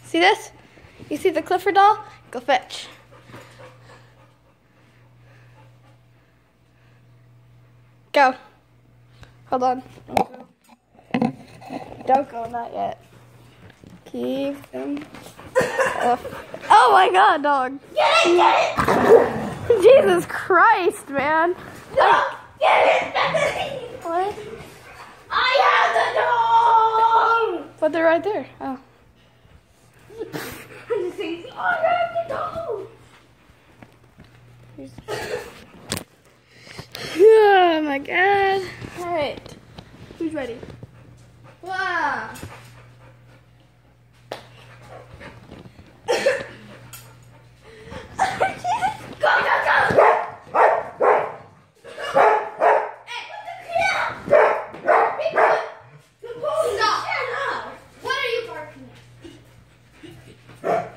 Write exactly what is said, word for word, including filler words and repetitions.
See this? You see the Clifford doll? Go fetch. Go. Hold on. Don't go. Don't go, not yet. Keep them. Oh my god, dog. Get it, get it! Jesus Christ, man. No, get it, Bethany! What? I have the dog! But they're right there. Oh. I'm saying, I have the dog! Oh my god. Alright. Who's ready? Wow. Go, go, go! Hey, what the crap? Stop! What are you barking at?